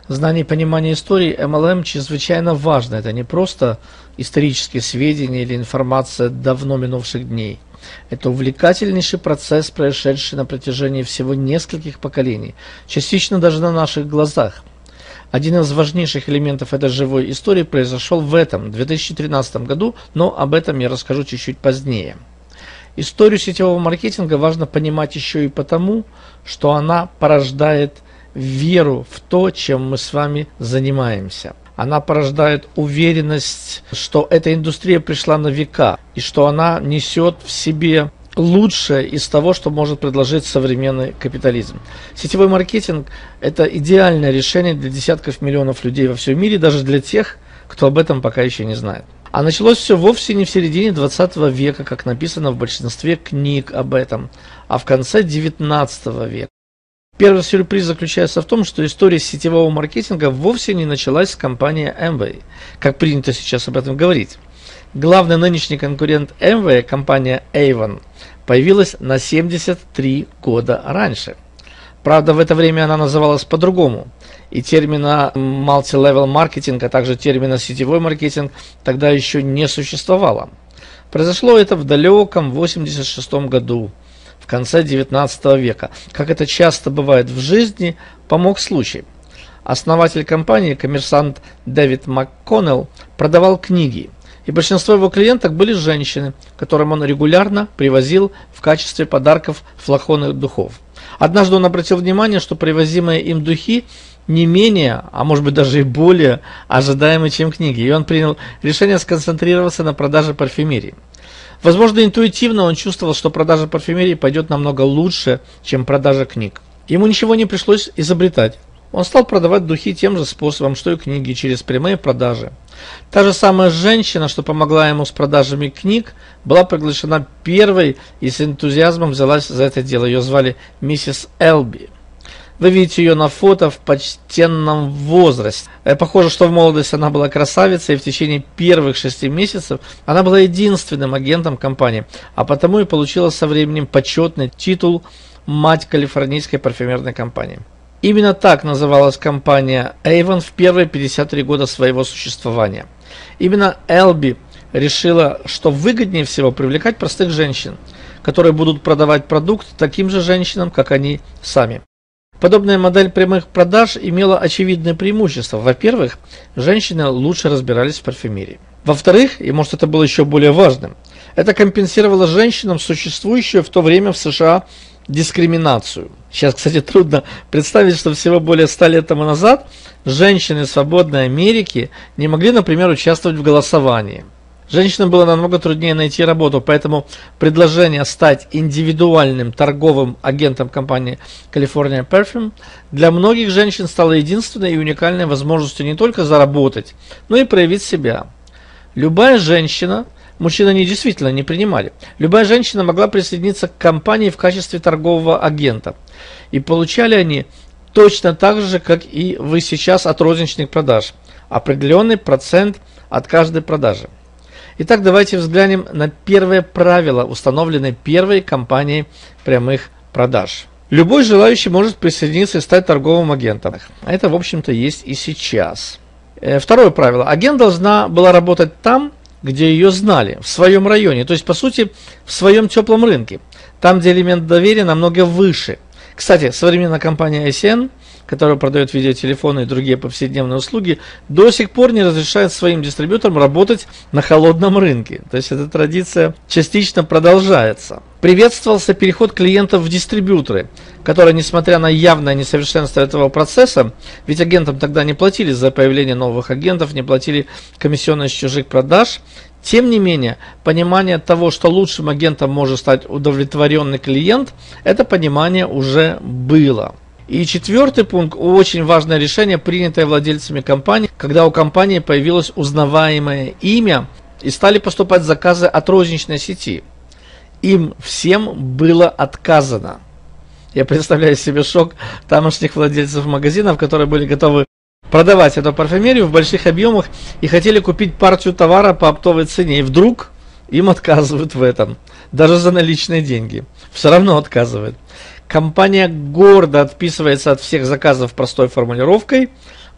Знание и понимание истории MLM чрезвычайно важно. Это не просто исторические сведения или информация давно минувших дней. Это увлекательнейший процесс, происшедший на протяжении всего нескольких поколений, частично даже на наших глазах. Один из важнейших элементов этой живой истории произошел в этом 2013 году, но об этом я расскажу чуть-чуть позднее. Историю сетевого маркетинга важно понимать еще и потому, что она порождает веру в то, чем мы с вами занимаемся. Она порождает уверенность, что эта индустрия пришла на века, и что она несет в себе лучшее из того, что может предложить современный капитализм. Сетевой маркетинг – это идеальное решение для десятков миллионов людей во всем мире, даже для тех, кто об этом пока еще не знает. А началось все вовсе не в середине 20 века, как написано в большинстве книг об этом, а в конце 19 века. Первый сюрприз заключается в том, что история сетевого маркетинга вовсе не началась с компании Amway, как принято сейчас об этом говорить. Главный нынешний конкурент Amway, компания Avon, появилась на 73 года раньше. Правда, в это время она называлась по-другому, и термина multi-level маркетинг, а также термина сетевой маркетинг тогда еще не существовало. Произошло это в далеком 1986 году, в конце 19 века. Как это часто бывает в жизни, помог случай. Основатель компании, коммерсант Дэвид МакКоннелл, продавал книги, и большинство его клиенток были женщины, которым он регулярно привозил в качестве подарков флаконы духов. Однажды он обратил внимание, что привозимые им духи не менее, а может быть даже и более ожидаемы, чем книги, и он принял решение сконцентрироваться на продаже парфюмерии. Возможно, интуитивно он чувствовал, что продажа парфюмерии пойдет намного лучше, чем продажа книг. Ему ничего не пришлось изобретать. Он стал продавать духи тем же способом, что и книги, через прямые продажи. Та же самая женщина, что помогла ему с продажами книг, была приглашена первой и с энтузиазмом взялась за это дело. Ее звали миссис Элби. Вы видите ее на фото в почтенном возрасте. Похоже, что в молодости она была красавицей, и в течение первых 6 месяцев она была единственным агентом компании, а потому и получила со временем почетный титул «Мать калифорнийской парфюмерной компании». Именно так называлась компания Avon в первые 53 года своего существования. Именно Элби решила, что выгоднее всего привлекать простых женщин, которые будут продавать продукт таким же женщинам, как они сами. Подобная модель прямых продаж имела очевидное преимущество. Во-первых, женщины лучше разбирались в парфюмерии. Во-вторых, и может это было еще более важным, это компенсировало женщинам существующую в то время в США дискриминацию. Сейчас, кстати, трудно представить, что всего более 100 лет тому назад женщины свободной Америки не могли, например, участвовать в голосовании. Женщинам было намного труднее найти работу, поэтому предложение стать индивидуальным торговым агентом компании California Perfume для многих женщин стало единственной и уникальной возможностью не только заработать, но и проявить себя. Любая женщина, мужчины они действительно не принимали, любая женщина могла присоединиться к компании в качестве торгового агента. И получали они точно так же, как и вы сейчас от розничных продаж. Определенный процент от каждой продажи. Итак, давайте взглянем на первое правило, установленное первой компанией прямых продаж. Любой желающий может присоединиться и стать торговым агентом. Это, в общем-то, есть и сейчас. Второе правило. Агент должна была работать там, где ее знали, в своем районе, то есть, по сути, в своем теплом рынке, там, где элемент доверия намного выше. Кстати, современная компания ICN, которая продает видеотелефоны и другие повседневные услуги, до сих пор не разрешает своим дистрибьюторам работать на холодном рынке. То есть эта традиция частично продолжается. Приветствовался переход клиентов в дистрибьюторы, которые, несмотря на явное несовершенство этого процесса, ведь агентам тогда не платили за появление новых агентов, не платили комиссионные с чужих продаж, тем не менее, понимание того, что лучшим агентом может стать удовлетворенный клиент, это понимание уже было. И четвертый пункт, очень важное решение, принятое владельцами компании, когда у компании появилось узнаваемое имя и стали поступать заказы от розничной сети. Им всем было отказано. Я представляю себе шок тамошних владельцев магазинов, которые были готовы продавать эту парфюмерию в больших объемах и хотели купить партию товара по оптовой цене. И вдруг им отказывают в этом, даже за наличные деньги. Все равно отказывают. Компания гордо отписывается от всех заказов простой формулировкой: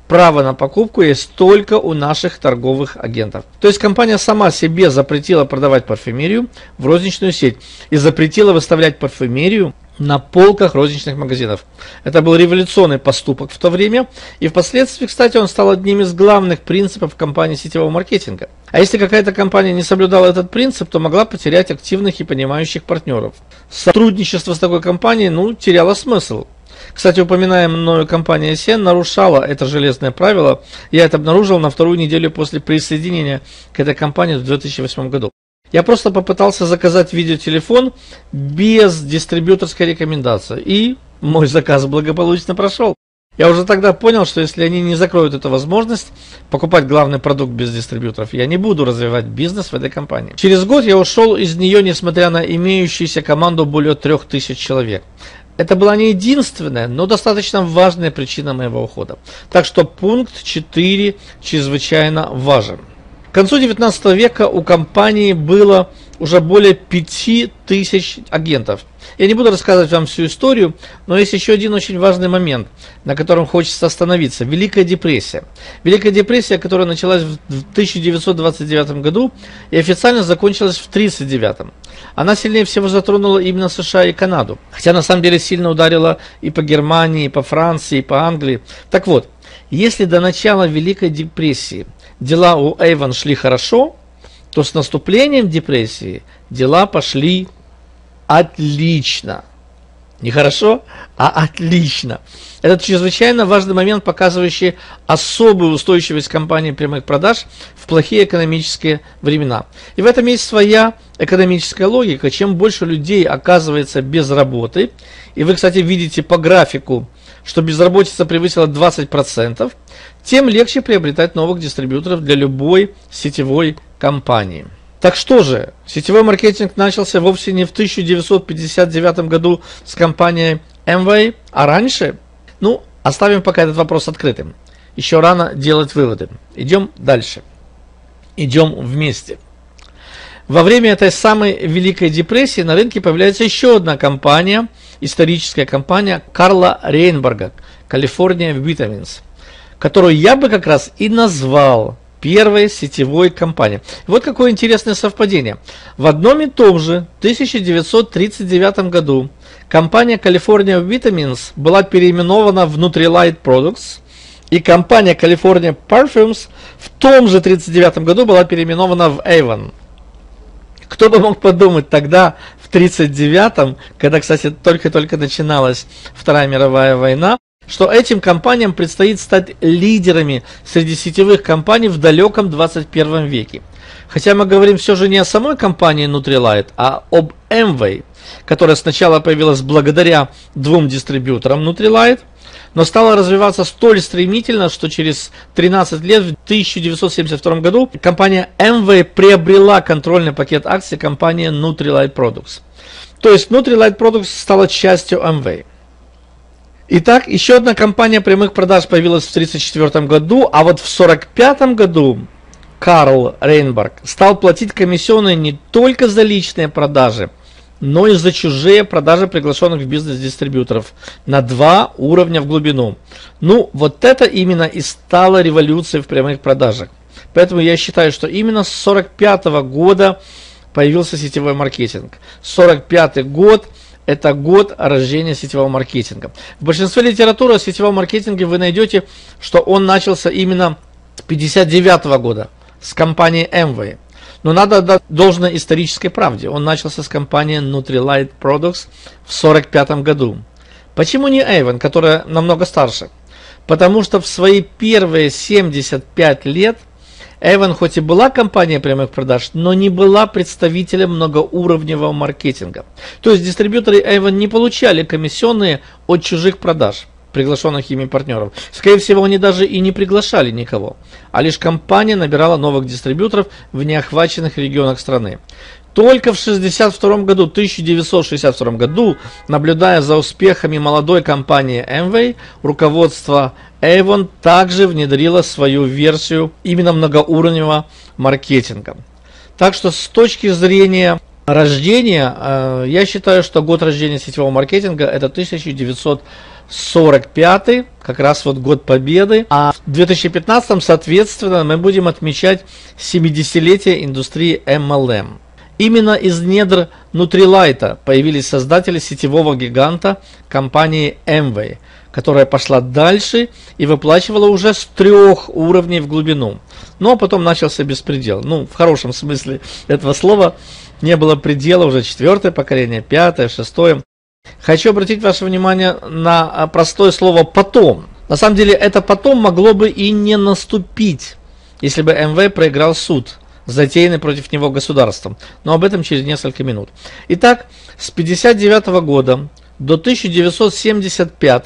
право на покупку есть только у наших торговых агентов. То есть компания сама себе запретила продавать парфюмерию в розничную сеть и запретила выставлять парфюмерию на полках розничных магазинов. Это был революционный поступок в то время, и впоследствии, кстати, он стал одним из главных принципов компании сетевого маркетинга. А если какая-то компания не соблюдала этот принцип, то могла потерять активных и понимающих партнеров. Сотрудничество с такой компанией, теряло смысл. Кстати, упоминаемая мною компания Sen нарушала это железное правило. Я это обнаружил на вторую неделю после присоединения к этой компании в 2008 году. Я просто попытался заказать видеотелефон без дистрибьюторской рекомендации, и мой заказ благополучно прошел. Я уже тогда понял, что если они не закроют эту возможность покупать главный продукт без дистрибьюторов, я не буду развивать бизнес в этой компании. Через год я ушел из нее, несмотря на имеющуюся команду более 3000 человек. Это была не единственная, но достаточно важная причина моего ухода. Так что пункт 4 чрезвычайно важен. К концу 19 века у компании было уже более 5000 агентов. Я не буду рассказывать вам всю историю, но есть еще один очень важный момент, на котором хочется остановиться. Великая депрессия. Великая депрессия, которая началась в 1929 году и официально закончилась в 1939. Она сильнее всего затронула именно США и Канаду. Хотя на самом деле сильно ударила и по Германии, и по Франции, и по Англии. Так вот, если до начала Великой депрессии дела у Avon шли хорошо, то с наступлением депрессии дела пошли отлично. Не хорошо, а отлично. Это чрезвычайно важный момент, показывающий особую устойчивость компании прямых продаж в плохие экономические времена. И в этом есть своя экономическая логика. Чем больше людей оказывается без работы, и вы, кстати, видите по графику, что безработица превысила 20%, тем легче приобретать новых дистрибьюторов для любой сетевой компании. Так что же, сетевой маркетинг начался вовсе не в 1959 году с компанией Amway, а раньше? Оставим пока этот вопрос открытым. Еще рано делать выводы. Идем дальше. Идем вместе. Во время этой самой Великой депрессии на рынке появляется еще одна компания, историческая компания Карла Рейнберга, California Vitamins, которую я бы как раз и назвал первой сетевой компанией. Вот какое интересное совпадение. В одном и том же 1939 году компания California Vitamins была переименована в Nutrilite Products, и компания California Perfumes в том же 1939 году была переименована в Avon. Кто бы мог подумать тогда, в 1939, когда, кстати, только-только начиналась Вторая мировая война, что этим компаниям предстоит стать лидерами среди сетевых компаний в далеком 21 веке. Хотя мы говорим все же не о самой компании Nutrilite, а об Amway, которая сначала появилась благодаря двум дистрибьюторам Nutrilite, но стала развиваться столь стремительно, что через 13 лет, в 1972 году, компания Amway приобрела контрольный пакет акций компании Nutrilite Products. То есть Nutrilite Products стала частью Amway. Итак, еще одна компания прямых продаж появилась в 1934 году, а вот в 1945 году Карл Рейнберг стал платить комиссионные не только за личные продажи, но и за чужие продажи приглашенных в бизнес дистрибьюторов на 2 уровня в глубину. Вот это именно и стало революцией в прямых продажах. Поэтому я считаю, что именно с 1945 года появился сетевой маркетинг. 1945 год – это год рождения сетевого маркетинга. В большинстве литературы о сетевом маркетинге вы найдете, что он начался именно с 1959 года, с компании Amway. Но надо отдать должное исторической правде. Он начался с компании Nutrilite Products в 1945 году. Почему не Avon, которая намного старше? Потому что в свои первые 75 лет Avon хоть и была компанией прямых продаж, но не была представителем многоуровневого маркетинга. То есть дистрибьюторы Avon не получали комиссионные от чужих продаж, приглашенных ими партнеров. Скорее всего, они даже и не приглашали никого, а лишь компания набирала новых дистрибьюторов в неохваченных регионах страны. Только в 1962 году, наблюдая за успехами молодой компании Amway, руководство Avon также внедрило свою версию именно многоуровневого маркетинга. Так что с точки зрения рождения, я считаю, что год рождения сетевого маркетинга это 1945 45-й, как раз вот год победы, а в 2015 соответственно мы будем отмечать 70-летие индустрии MLM. Именно из недр Nutrilite появились создатели сетевого гиганта компании Amway, которая пошла дальше и выплачивала уже с 3 уровней в глубину. Но потом начался беспредел. Ну, в хорошем смысле этого слова, не было предела, уже 4-е поколение, 5-е, 6-е. Хочу обратить ваше внимание на простое слово «потом». На самом деле это «потом» могло бы и не наступить, если бы Amway проиграл суд, затеянный против него государством. Но об этом через несколько минут. Итак, с 1959 года до 1975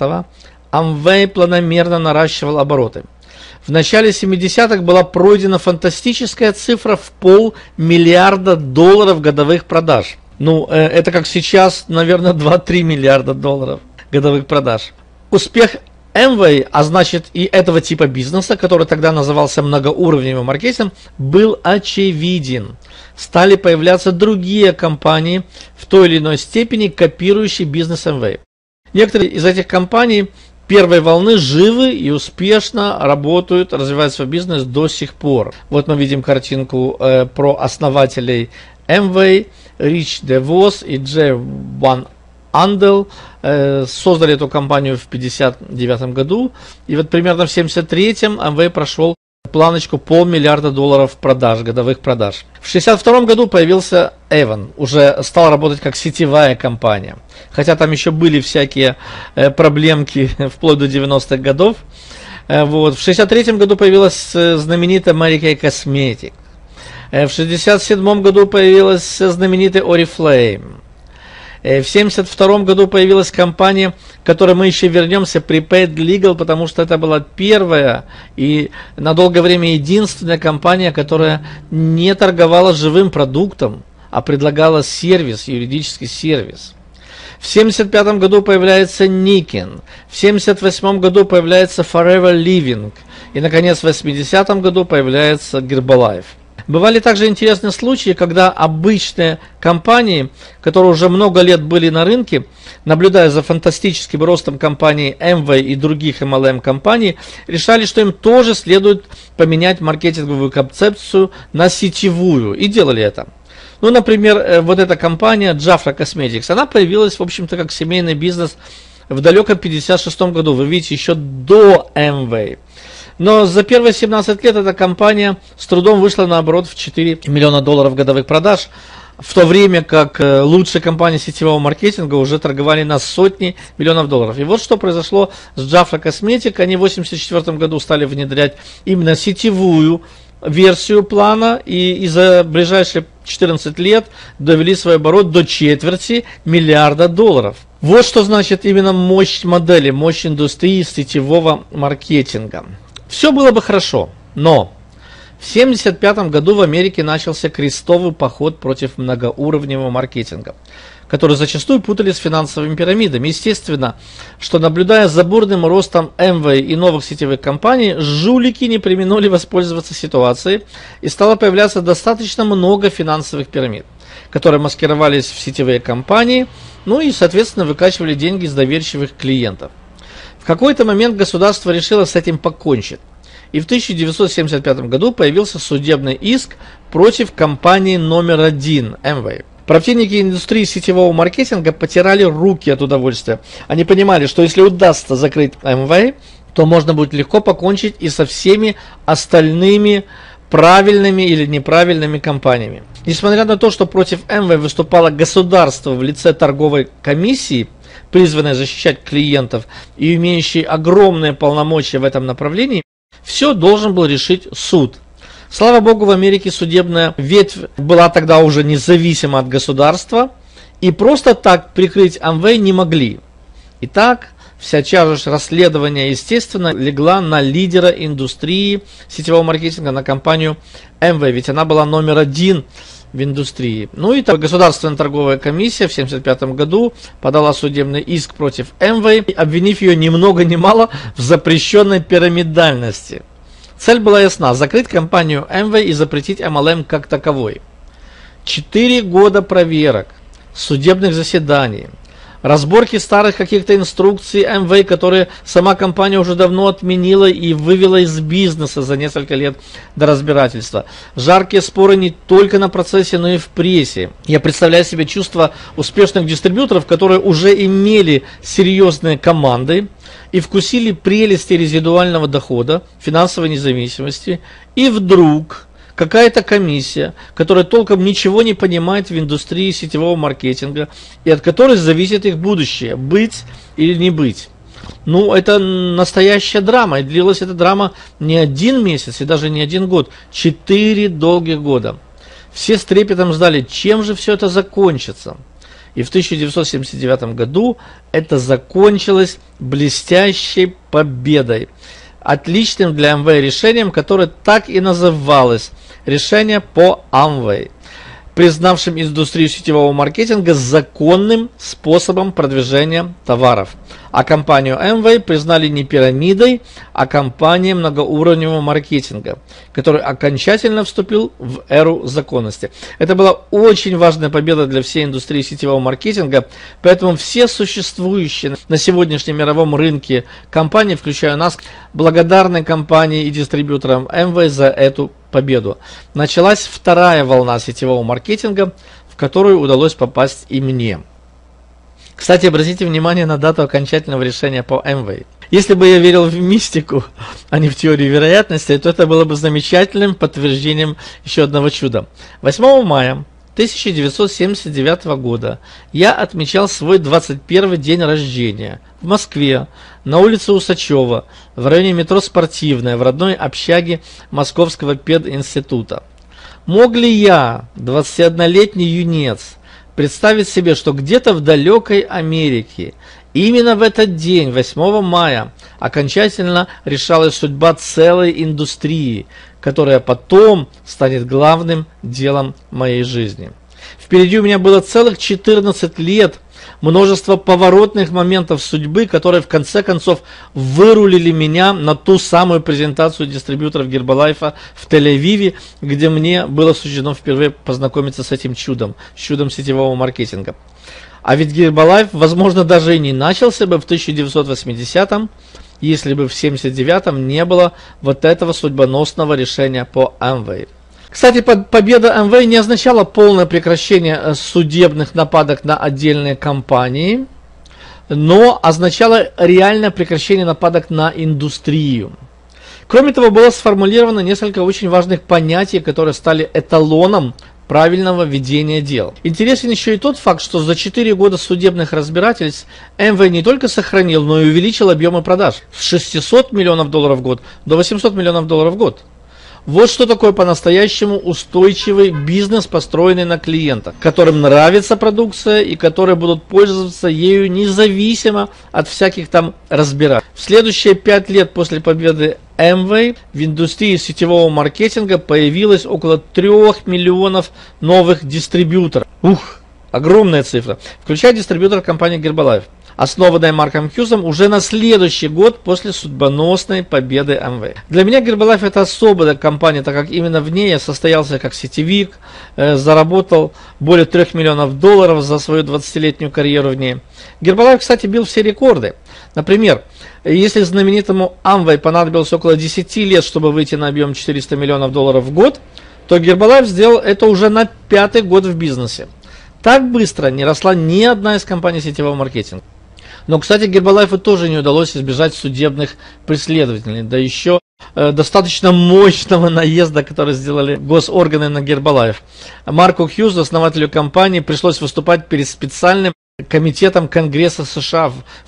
Amway планомерно наращивал обороты. В начале 70-х была пройдена фантастическая цифра в $500 миллиарда годовых продаж. Ну, это как сейчас, наверное, 2-3 миллиарда долларов годовых продаж. Успех Amway, а значит и этого типа бизнеса, который тогда назывался многоуровневым маркетингом, был очевиден. Стали появляться другие компании, в той или иной степени копирующие бизнес Amway. Некоторые из этих компаний первой волны живы и успешно работают, развивают свой бизнес до сих пор. Вот мы видим картинку про основателей Amway, Рич DeVos и Джей Ван Андел. Создали эту компанию в 1959 году. И вот примерно в 1973 Amway прошел планочку $500 миллиарда продаж, годовых продаж. В 1962 году появился Avon, уже стал работать как сетевая компания. Хотя там еще были всякие проблемки вплоть до 90-х годов. Вот. В 1963 году появилась знаменитая Mary Kay Cosmetics. В 1967 году появилась знаменитая Oriflame. В 1972 году появилась компания, к которой мы еще вернемся, Prepaid Legal, потому что это была первая и на долгое время единственная компания, которая не торговала живым продуктом, а предлагала сервис, юридический сервис. В 1975 году появляется Nikken, в 1978 году появляется Forever Living и, наконец, в 1980 году появляется Herbalife. Бывали также интересные случаи, когда обычные компании, которые уже много лет были на рынке, наблюдая за фантастическим ростом компаний Amway и других MLM компаний, решали, что им тоже следует поменять маркетинговую концепцию на сетевую, и делали это. Ну, например, вот эта компания Jafra Cosmetics, она появилась, в общем-то, как семейный бизнес в далеком 1956 году, вы видите, еще до Amway. Но за первые 17 лет эта компания с трудом вышла на оборот в $4 миллиона годовых продаж, в то время как лучшие компании сетевого маркетинга уже торговали на сотни миллионов долларов. И вот что произошло с Jafra Cosmetics. Они в 1984 году стали внедрять именно сетевую версию плана и за ближайшие 14 лет довели свой оборот до $250 миллиарда. Вот что значит именно мощь модели, мощь индустрии сетевого маркетинга. Все было бы хорошо, но в 1975 году в Америке начался крестовый поход против многоуровневого маркетинга, который зачастую путали с финансовыми пирамидами. Естественно, что наблюдая за бурным ростом Amway и новых сетевых компаний, жулики не преминули воспользоваться ситуацией, и стало появляться достаточно много финансовых пирамид, которые маскировались в сетевые компании, ну и, соответственно, выкачивали деньги с доверчивых клиентов. В какой-то момент государство решило с этим покончить, и в 1975 году появился судебный иск против компании номер 1 Amway. Противники индустрии сетевого маркетинга потирали руки от удовольствия. Они понимали, что если удастся закрыть Amway, то можно будет легко покончить и со всеми остальными правильными или неправильными компаниями. Несмотря на то, что против Amway выступало государство в лице торговой комиссии, призванная защищать клиентов и имеющие огромные полномочия в этом направлении, все должен был решить суд. Слава богу, в Америке судебная ветвь была тогда уже независима от государства, и просто так прикрыть Amway не могли. Итак, вся тяжесть расследования, естественно, легла на лидера индустрии сетевого маркетинга, на компанию Amway, ведь она была номер 1 в индустрии. Ну и так, Государственная торговая комиссия в 1975 году подала судебный иск против Amway, обвинив ее ни много ни мало в запрещенной пирамидальности. Цель была ясна – закрыть компанию Amway и запретить MLM как таковой. 4 года проверок, судебных заседаний, разборки старых каких-то инструкций Amway, которые сама компания уже давно отменила и вывела из бизнеса за несколько лет до разбирательства. Жаркие споры не только на процессе, но и в прессе. Я представляю себе чувство успешных дистрибьюторов, которые уже имели серьезные команды и вкусили прелести резидуального дохода, финансовой независимости, и вдруг какая-то комиссия, которая толком ничего не понимает в индустрии сетевого маркетинга и от которой зависит их будущее, быть или не быть. Ну, это настоящая драма, и длилась эта драма не 1 месяц и даже не 1 год, 4 долгих года. Все с трепетом ждали, чем же все это закончится. И в 1979 году это закончилось блестящей победой. Отличным для Amway решением, которое так и называлось «Решение по Amway», признавшим индустрию сетевого маркетинга законным способом продвижения товаров. А компанию Amway признали не пирамидой, а компанией многоуровневого маркетинга, который окончательно вступил в эру законности. Это была очень важная победа для всей индустрии сетевого маркетинга, поэтому все существующие на сегодняшнем мировом рынке компании, включая нас, благодарны компании и дистрибьюторам Amway за эту победу. Началась вторая волна сетевого маркетинга, в которую удалось попасть и мне. Кстати, обратите внимание на дату окончательного решения по Amway. Если бы я верил в мистику, а не в теорию вероятности, то это было бы замечательным подтверждением еще одного чуда. 8 мая 1979 года я отмечал свой 21-й день рождения в Москве, на улице Усачева, в районе метро Спортивная, в родной общаге Московского пединститута. Мог ли я, 21-летний юнец, представить себе, что где-то в далекой Америке именно в этот день, 8 мая, окончательно решалась судьба целой индустрии, которая потом станет главным делом моей жизни. Впереди у меня было целых 14 лет, множество поворотных моментов судьбы, которые в конце концов вырулили меня на ту самую презентацию дистрибьюторов Гербалайфа в Тель-Авиве, где мне было суждено впервые познакомиться с этим чудом сетевого маркетинга. А ведь Гербалайф, возможно, даже и не начался бы в 1980-м, если бы в 1979-м не было вот этого судьбоносного решения по Amway. Кстати, победа Amway не означала полное прекращение судебных нападок на отдельные компании, но означала реальное прекращение нападок на индустрию. Кроме того, было сформулировано несколько очень важных понятий, которые стали эталоном правильного ведения дел. Интересен еще и тот факт, что за 4 года судебных разбирательств Amway не только сохранил, но и увеличил объемы продаж с 600 миллионов долларов в год до 800 миллионов долларов в год. Вот что такое по-настоящему устойчивый бизнес, построенный на клиентах, которым нравится продукция и которые будут пользоваться ею независимо от всяких там разбирательств. В следующие 5 лет после победы Amway в индустрии сетевого маркетинга появилось около 3 миллионов новых дистрибьюторов. Огромная цифра, включая дистрибьютор компании Гербалайф, основанная Марком Хьюзом уже на следующий год после судьбоносной победы Amway. Для меня Гербалайф это особая компания, так как именно в ней я состоялся как сетевик, заработал более 3 миллионов долларов за свою 20-летнюю карьеру в ней. Гербалайф, кстати, бил все рекорды. Например, если знаменитому Amway понадобилось около 10 лет, чтобы выйти на объем 400 миллионов долларов в год, то Гербалайф сделал это уже на 5-й год в бизнесе. Так быстро не росла ни одна из компаний сетевого маркетинга. Но, кстати, Гербалайфу тоже не удалось избежать судебных преследований, да еще достаточно мощного наезда, который сделали госорганы на Гербалайф. Марку Хьюзу, основателю компании, пришлось выступать перед специальным комитетом Конгресса США в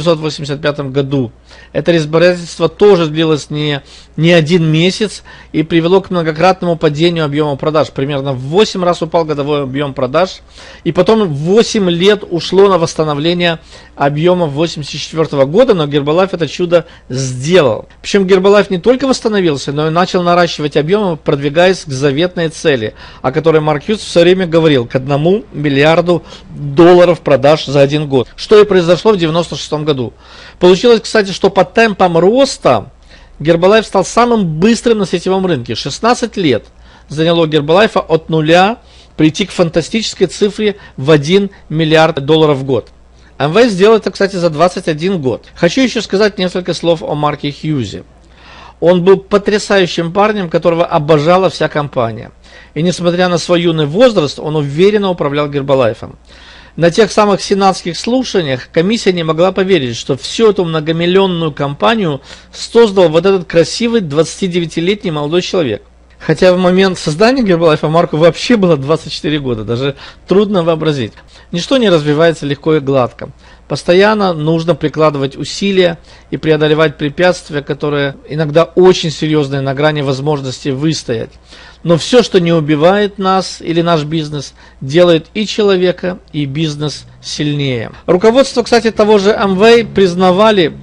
1985 году. Это разбирательство тоже длилось не 1 месяц и привело к многократному падению объема продаж. Примерно в 8 раз упал годовой объем продаж. И потом 8 лет ушло на восстановление объема 1984 года, но Гербалайф это чудо сделал. Причем Гербалайф не только восстановился, но и начал наращивать объемы, продвигаясь к заветной цели, о которой Марк Хьюз все время говорил, к 1 миллиарду долларов продаж за 1 год. Что и произошло в 1996 году. Получилось, кстати, что по темпам роста Гербалайф стал самым быстрым на сетевом рынке. 16 лет заняло Гербалайфа от нуля прийти к фантастической цифре в 1 миллиард долларов в год. Amway сделал это, кстати, за 21 год. Хочу еще сказать несколько слов о Марке Хьюзе. Он был потрясающим парнем, которого обожала вся компания. И несмотря на свой юный возраст, он уверенно управлял Гербалайфом. На тех самых сенатских слушаниях комиссия не могла поверить, что всю эту многомиллионную компанию создал вот этот красивый 29-летний молодой человек. Хотя в момент создания Гербалайфа Марку вообще было 24 года, даже трудно вообразить. Ничто не развивается легко и гладко. Постоянно нужно прикладывать усилия и преодолевать препятствия, которые иногда очень серьезные, на грани возможности выстоять. Но все, что не убивает нас или наш бизнес, делает и человека, и бизнес сильнее. Руководство, кстати, того же Amway признавали,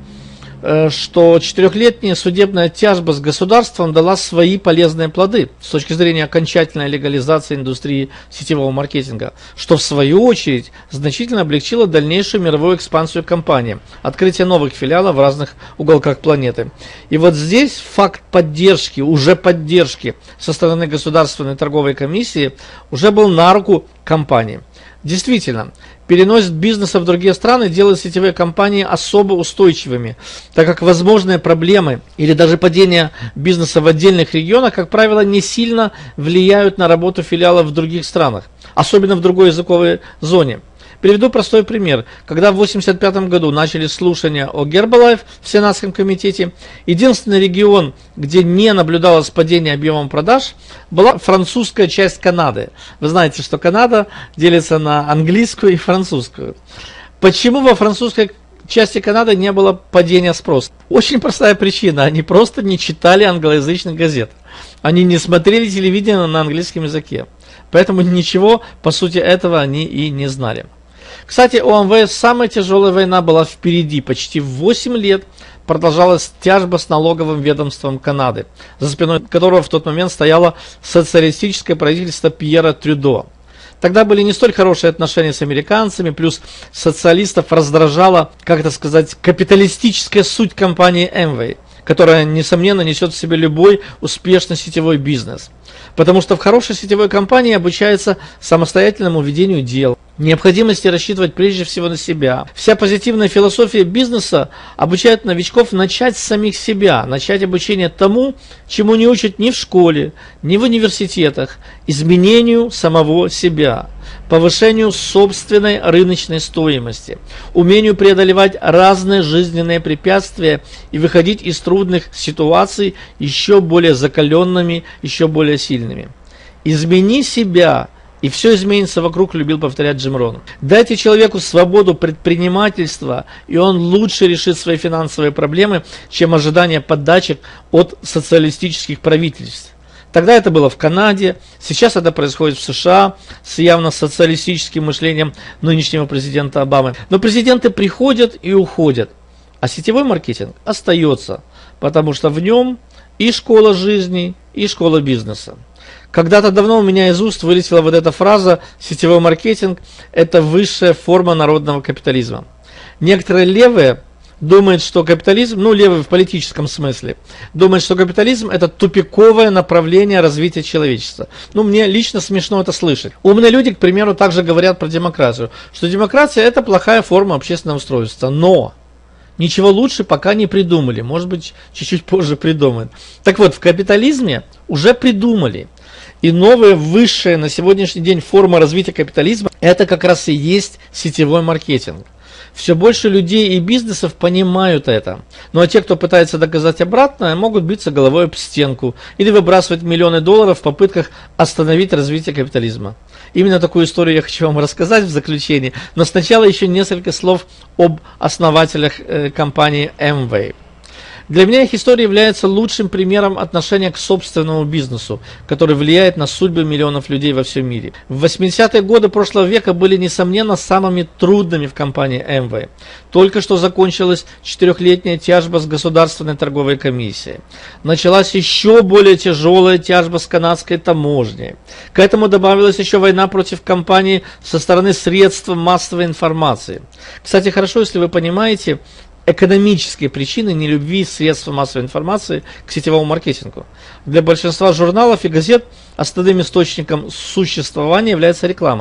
что 4-летняя судебная тяжба с государством дала свои полезные плоды с точки зрения окончательной легализации индустрии сетевого маркетинга, что в свою очередь значительно облегчило дальнейшую мировую экспансию компании, открытие новых филиалов в разных уголках планеты. И вот здесь факт поддержки, уже поддержки со стороны Государственной торговой комиссии уже был на руку компании. Действительно, перенос бизнеса в другие страны делает сетевые компании особо устойчивыми, так как возможные проблемы или даже падение бизнеса в отдельных регионах, как правило, не сильно влияют на работу филиалов в других странах, особенно в другой языковой зоне. Приведу простой пример. Когда в 1985 году начались слушания о Herbalife в Сенатском комитете, единственный регион, где не наблюдалось падения объемов продаж, была французская часть Канады. Вы знаете, что Канада делится на английскую и французскую. Почему во французской части Канады не было падения спроса? Очень простая причина. Они просто не читали англоязычных газет. Они не смотрели телевидение на английском языке. Поэтому ничего, по сути, этого они и не знали. Кстати, у Amway самая тяжелая война была впереди. Почти 8 лет продолжалась тяжба с налоговым ведомством Канады, за спиной которого в тот момент стояло социалистическое правительство Пьера Трюдо. Тогда были не столь хорошие отношения с американцами, плюс социалистов раздражала, как это сказать, капиталистическая суть компании Amway, которая, несомненно, несет в себе любой успешный сетевой бизнес. Потому что в хорошей сетевой компании обучается самостоятельному ведению дел, необходимости рассчитывать прежде всего на себя. Вся позитивная философия бизнеса обучает новичков начать с самих себя, начать обучение тому, чему не учат ни в школе, ни в университетах, изменению самого себя, повышению собственной рыночной стоимости, умению преодолевать разные жизненные препятствия и выходить из трудных ситуаций еще более закаленными, еще более сильными. «Измени себя, и все изменится вокруг», любил повторять Джим Рон. Дайте человеку свободу предпринимательства, и он лучше решит свои финансовые проблемы, чем ожидание поддачек от социалистических правительств. Тогда это было в Канаде, сейчас это происходит в США с явно социалистическим мышлением нынешнего президента Обамы. Но президенты приходят и уходят, а сетевой маркетинг остается, потому что в нем и школа жизни, и школа бизнеса. Когда-то давно у меня из уст вылетела вот эта фраза: сетевой маркетинг – это высшая форма народного капитализма. Некоторые левые думают, что капитализм, левый в политическом смысле, думают, что капитализм – это тупиковое направление развития человечества. Мне лично смешно это слышать. Умные люди, к примеру, также говорят про демократию, что демократия – это плохая форма общественного устройства. Но ничего лучше пока не придумали. Может быть, чуть-чуть позже придумают. Так вот, в капитализме уже придумали. И новая, высшая на сегодняшний день форма развития капитализма – это как раз и есть сетевой маркетинг. Все больше людей и бизнесов понимают это. Ну а те, кто пытается доказать обратное, могут биться головой об стенку или выбрасывать миллионы долларов в попытках остановить развитие капитализма. Именно такую историю я хочу вам рассказать в заключении. Но сначала еще несколько слов об основателях компании Amway. Для меня их история является лучшим примером отношения к собственному бизнесу, который влияет на судьбы миллионов людей во всем мире. В 80-е годы прошлого века были, несомненно, самыми трудными в компании Amway. Только что закончилась 4-летняя тяжба с Государственной торговой комиссией. Началась еще более тяжелая тяжба с канадской таможней. К этому добавилась еще война против компании со стороны средств массовой информации. Кстати, хорошо, если вы понимаете экономические причины нелюбви средств массовой информации к сетевому маркетингу. Для большинства журналов и газет основным источником существования является реклама.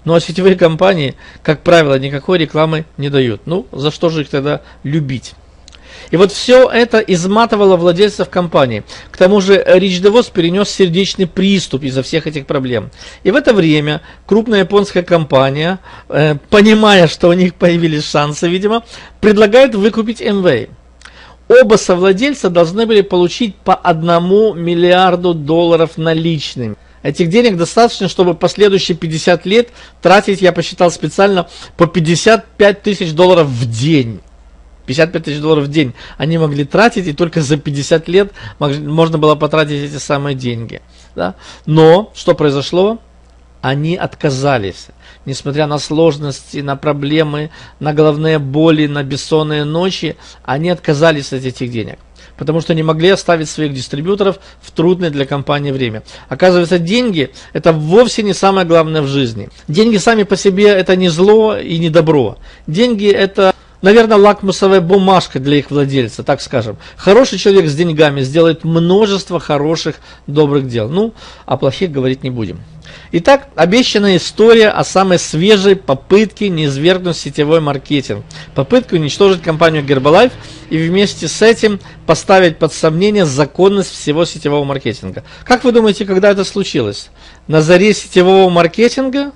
Ну а сетевые компании, как правило, никакой рекламы не дают. Ну, за что же их тогда любить? И вот все это изматывало владельцев компании. К тому же Rich DeVos перенес сердечный приступ из-за всех этих проблем. И в это время крупная японская компания, понимая, что у них появились шансы, видимо, предлагает выкупить Amway. Оба совладельца должны были получить по $1 миллиарду наличными. Этих денег достаточно, чтобы последующие 50 лет тратить, я посчитал специально, по $55 тысяч в день. 55 тысяч долларов в день они могли тратить, и только за 50 лет можно было потратить эти самые деньги. Да? Но что произошло? Они отказались. Несмотря на сложности, на проблемы, на головные боли, на бессонные ночи, они отказались от этих денег. Потому что не могли оставить своих дистрибьюторов в трудное для компании время. Оказывается, деньги – это вовсе не самое главное в жизни. Деньги сами по себе – это не зло и не добро. Деньги – это, наверное, лакмусовая бумажка для их владельца, так скажем. Хороший человек с деньгами сделает множество хороших, добрых дел. Ну, о плохих говорить не будем. Итак, обещанная история о самой свежей попытке низвергнуть сетевой маркетинг. Попытка уничтожить компанию Herbalife и вместе с этим поставить под сомнение законность всего сетевого маркетинга. Как вы думаете, когда это случилось? На заре сетевого маркетинга?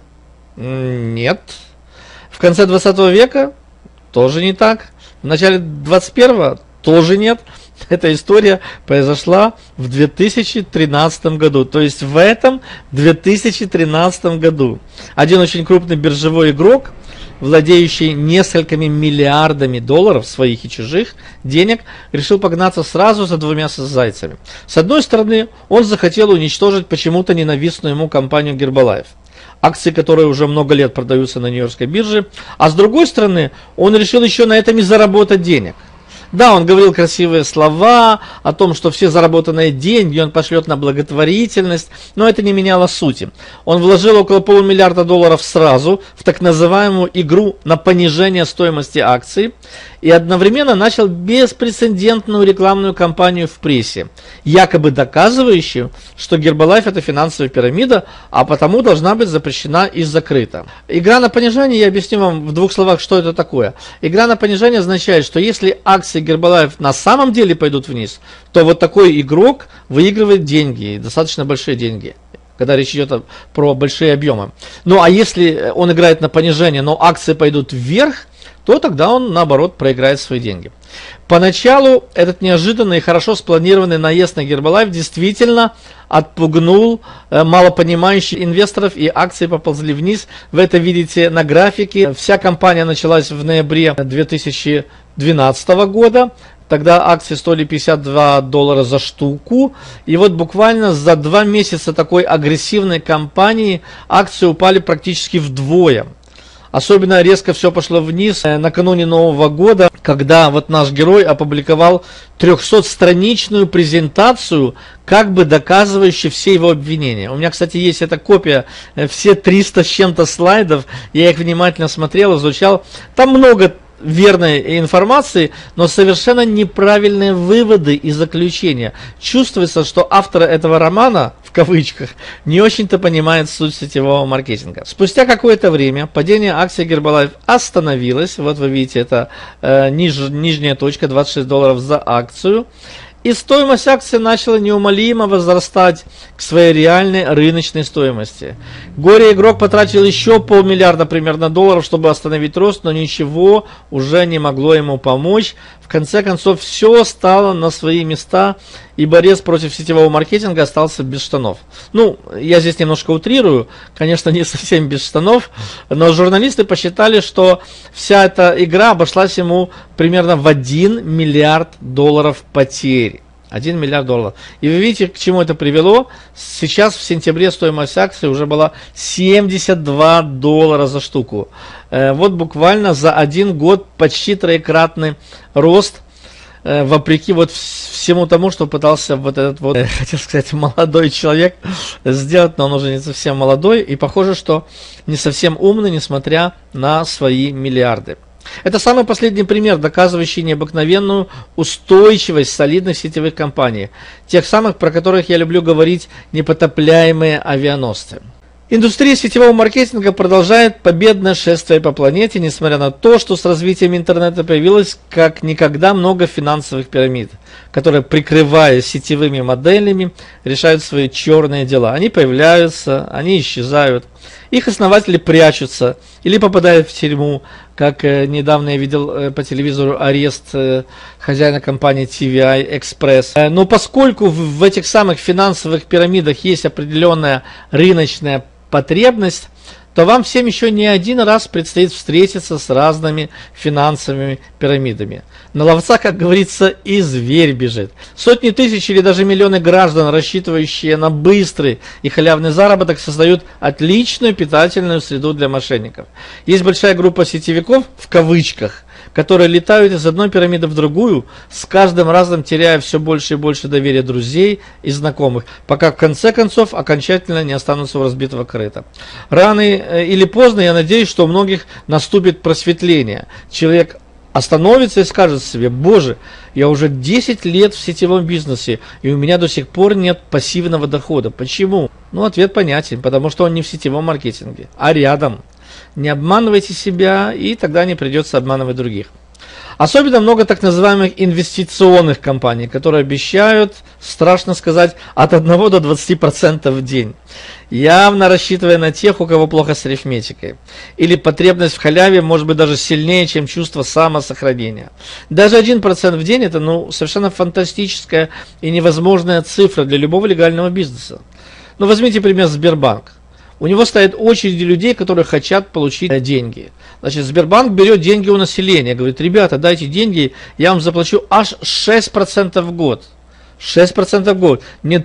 Нет. В конце 20 века? Тоже не так. В начале 21-го? Тоже нет. Эта история произошла в 2013 году. То есть в этом 2013 году один очень крупный биржевой игрок, владеющий несколькими миллиардами долларов своих и чужих денег, решил погнаться сразу за двумя зайцами. С одной стороны, он захотел уничтожить почему-то ненавистную ему компанию Herbalife, акции которые уже много лет продаются на Нью-Йоркской бирже, а с другой стороны, он решил еще на этом и заработать денег. Да, он говорил красивые слова о том, что все заработанные деньги он пошлет на благотворительность, но это не меняло сути. Он вложил около $500 миллиарда сразу в так называемую игру на понижение стоимости акций и одновременно начал беспрецедентную рекламную кампанию в прессе, якобы доказывающую, что Herbalife это финансовая пирамида, а потому должна быть запрещена и закрыта. Игра на понижение, я объясню вам в двух словах, что это такое. Игра на понижение означает, что если акции Herbalife на самом деле пойдут вниз, то вот такой игрок выигрывает деньги, достаточно большие деньги, когда речь идет про большие объемы. Ну а если он играет на понижение, но акции пойдут вверх, то тогда он, наоборот, проиграет свои деньги. Поначалу этот неожиданный и хорошо спланированный наезд на Herbalife действительно отпугнул малопонимающих инвесторов, и акции поползли вниз. Вы это видите на графике. Вся кампания началась в ноябре 2012 года. Тогда акции стоили $52 за штуку. И вот буквально за 2 месяца такой агрессивной кампании акции упали практически вдвое. Особенно резко все пошло вниз накануне Нового года, когда вот наш герой опубликовал 300-страничную презентацию, как бы доказывающую все его обвинения. У меня, кстати, есть эта копия, все 300 с чем-то слайдов, я их внимательно смотрел, изучал. Там много верной информации, но совершенно неправильные выводы и заключения. Чувствуется, что автор этого романа, в кавычках, не очень-то понимает суть сетевого маркетинга. Спустя какое-то время падение акций Herbalife остановилось. Вот вы видите, это нижняя точка, $26 за акцию. И стоимость акций начала неумолимо возрастать к своей реальной рыночной стоимости. Горе-игрок потратил еще $500 миллиарда примерно долларов, чтобы остановить рост, но ничего уже не могло ему помочь. В конце концов, все стало на свои места, и борец против сетевого маркетинга остался без штанов. Ну, я здесь немножко утрирую, конечно, не совсем без штанов, но журналисты посчитали, что вся эта игра обошлась ему примерно в $1 миллиард потерь. $1 миллиард. И вы видите, к чему это привело. Сейчас в сентябре стоимость акций уже была $72 за штуку. Вот буквально за 1 год почти троекратный рост, вопреки вот всему тому, что пытался вот этот вот, хотел сказать, молодой человек сделать, но он уже не совсем молодой, и похоже, что не совсем умный, несмотря на свои миллиарды. Это самый последний пример, доказывающий необыкновенную устойчивость солидных сетевых компаний. Тех самых, про которых я люблю говорить, непотопляемые авианосцы. Индустрия сетевого маркетинга продолжает победное шествие по планете, несмотря на то, что с развитием интернета появилось как никогда много финансовых пирамид, которые, прикрываясь сетевыми моделями, решают свои черные дела. Они появляются, они исчезают, их основатели прячутся или попадают в тюрьму, как недавно я видел по телевизору арест хозяина компании TVI Express. Но поскольку в этих самых финансовых пирамидах есть определенная рыночная потребность, то вам всем еще не один раз предстоит встретиться с разными финансовыми пирамидами. На ловца, как говорится, и зверь бежит. Сотни тысяч или даже миллионы граждан, рассчитывающие на быстрый и халявный заработок, создают отличную питательную среду для мошенников. Есть большая группа сетевиков, в кавычках, которые летают из одной пирамиды в другую, с каждым разом теряя все больше и больше доверия друзей и знакомых, пока в конце концов окончательно не останутся у разбитого корыта. Рано или поздно, я надеюсь, что у многих наступит просветление. Человек остановится и скажет себе: боже, я уже 10 лет в сетевом бизнесе, и у меня до сих пор нет пассивного дохода. Почему? Ну, ответ понятен, потому что он не в сетевом маркетинге, а рядом. Не обманывайте себя, и тогда не придется обманывать других. Особенно много так называемых инвестиционных компаний, которые обещают, страшно сказать, от 1 до 20% в день, явно рассчитывая на тех, у кого плохо с арифметикой. Или потребность в халяве может быть даже сильнее, чем чувство самосохранения. Даже 1% в день – это совершенно фантастическая и невозможная цифра для любого легального бизнеса. Ну, возьмите пример Сбербанк. У него стоят очереди людей, которые хотят получить деньги. Значит, Сбербанк берет деньги у населения, говорит: ребята, дайте деньги, я вам заплачу аж 6% в год. 6% в год. Не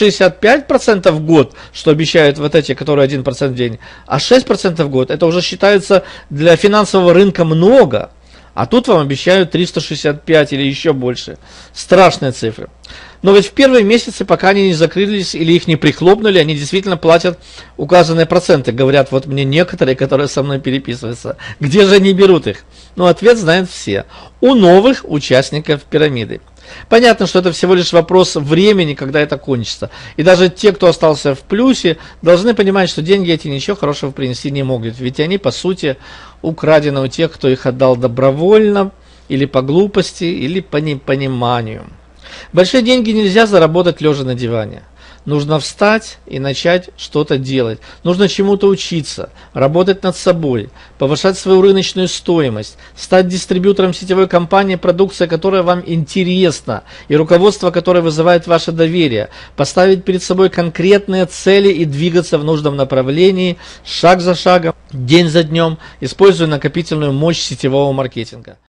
365% в год, что обещают вот эти, которые 1% в день, а 6% в год. Это уже считается для финансового рынка много. А тут вам обещают 365 или еще больше. Страшные цифры. Но ведь в первые месяцы, пока они не закрылись или их не прихлопнули, они действительно платят указанные проценты. Говорят вот мне некоторые, которые со мной переписываются. Где же они берут их? Ну, ответ знают все. У новых участников пирамиды. Понятно, что это всего лишь вопрос времени, когда это кончится. И даже те, кто остался в плюсе, должны понимать, что деньги эти ничего хорошего принести не могут. Ведь они, по сути, украдены у тех, кто их отдал добровольно, или по глупости, или по непониманию. Большие деньги нельзя заработать лежа на диване. Нужно встать и начать что-то делать. Нужно чему-то учиться, работать над собой, повышать свою рыночную стоимость, стать дистрибьютором сетевой компании, продукция которая вам интересна и руководство которое вызывает ваше доверие, поставить перед собой конкретные цели и двигаться в нужном направлении, шаг за шагом, день за днем, используя накопительную мощь сетевого маркетинга.